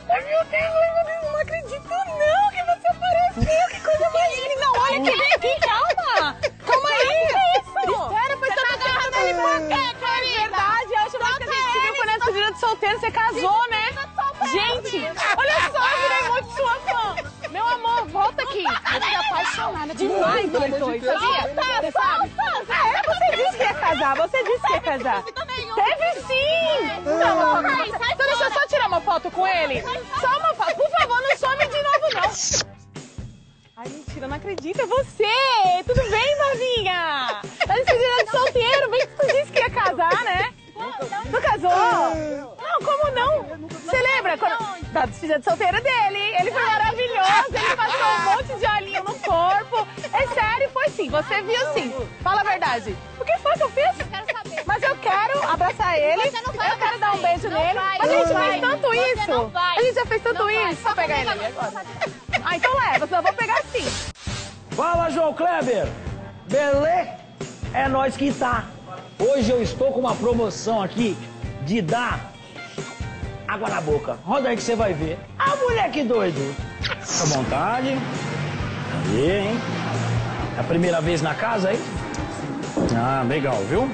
Ai, meu Deus, não acredito não que você apareceu. Que coisa mais linda. Olha que vem aqui, calma. Calma aí. Que isso? Espera, foi tanto tempo dele por quê, querida? É verdade, a última vez que a gente se viu foi na despedida de solteiro, você casou, né? Gente, olha só, eu virei muito sua fã. Meu amor, volta aqui. Eu fiquei apaixonada demais pelos dois, sabia? Você sabe? Você disse que ia casar, você disse que ia casar. Teve sim! Não, então deixa eu só tirar uma foto com ele. Só uma foto. Por favor, não some de novo, não. Ai, mentira, não acredito. É você! Tudo bem, Marvinha? Tá despedida de solteiro. Bem que tu disse que ia casar, né? Tu casou? Não, como não? Você lembra? Da despedida de solteiro dele. Ele foi maravilhoso. Ele passou um monte de olhinho no corpo. É sério, foi sim. Você viu sim. Fala a verdade. O que foi que eu fiz? Eu quero saber. Mas eu quero abraçar ele. Eu quero dar um beijo nele. Mas a gente fez tanto isso. A gente já fez tanto isso. Vou pegar ele ali agora. Ah, então leva. Senão eu vou pegar sim. Fala, João Kleber! Belê? É nós que tá. Hoje eu estou com uma promoção aqui de dar água na boca. Roda aí que você vai ver. Ah, moleque doido! Fica à vontade. Aí, hein? É a primeira vez na casa aí? Ah, legal, viu?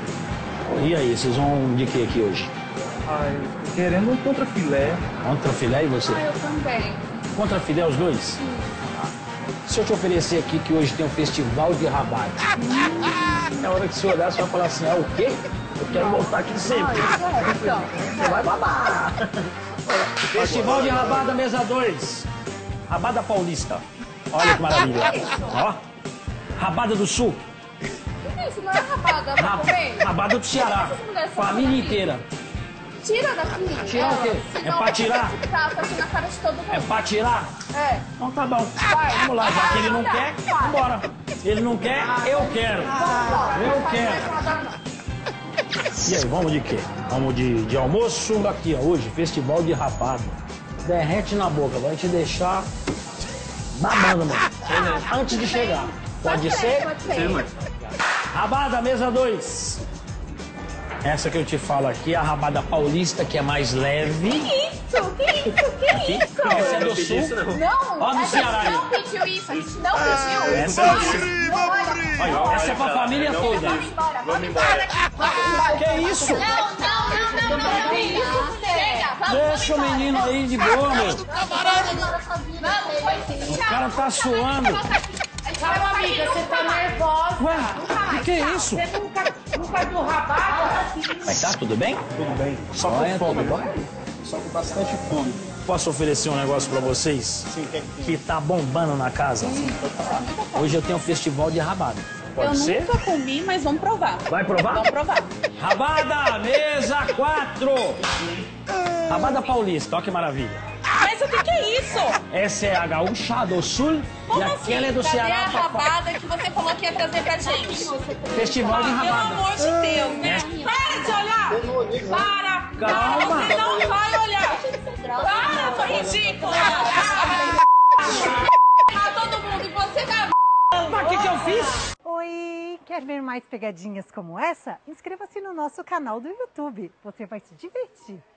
E aí, vocês vão de que aqui hoje? Ah, eu tô querendo um contrafilé. Contrafilé e você? Ah, eu também. Contrafilé os dois? Sim. Se eu te oferecer aqui que hoje tem um festival de rabada, na hora que você olhar, você vai falar assim, é o quê? Eu quero voltar aqui sempre. Você vai babar. Festival de rabada, mesa 2. Rabada paulista. Olha que maravilha. Ó. Rabada do Sul. Isso não é rabada pra comer? Rabada do Ceará. Família inteira. Tira daqui. Tirar o quê? É pra tirar? Tá aqui na cara de todo mundo. É pra tirar? É. Então tá bom. Vamos lá, já que ele não quer, vambora. Ele não quer, eu quero. Eu quero. E aí, vamos de quê? Vamos de almoço? Aqui, ó, hoje, festival de rabada. Derrete na boca, vai te deixar babando, mano. Antes de chegar. Pode ser? Pode ser. Rabada, mesa 2. Essa que eu te falo aqui é a rabada paulista, que é mais leve. Que isso? Essa é do Sul. Não, Ó, no a Ceará. gente não pediu isso, a gente não pediu. Essa é do Sul. Olha, essa é pra família toda. Vamos embora. Que isso? Não. Que isso? Chega. Deixa o menino aí de boa, meu. O cara tá suando. Calma, amiga, você tá nervosa. Ué, o que é isso? Você nunca viu rabada? Mas tá, tudo bem? Tudo bem. Só com Olha, fome. tudo bom? Só com bastante fome. Posso oferecer um negócio pra vocês? Sim, Que tá bombando na casa? Hoje eu tenho um festival de rabada. Pode ser? Nunca comi, mas vamos provar. Vai provar? Vamos provar. Rabada, mesa 4. Rabada paulista, olha que maravilha. Mas o que é isso? Essa é a gaúcha do sul Como e aquela é do Cadê Ceará. a rabada que você falou que ia trazer pra gente? Festival de Pelo rabada. amor de Deus, né? Para de olhar! Para! Calma. Você não vai olhar! Para, sua ridícula! Ah, todo mundo, e você tá... Mas o que eu fiz? Oi, quer ver mais pegadinhas como essa? Inscreva-se no nosso canal do YouTube. Você vai se divertir.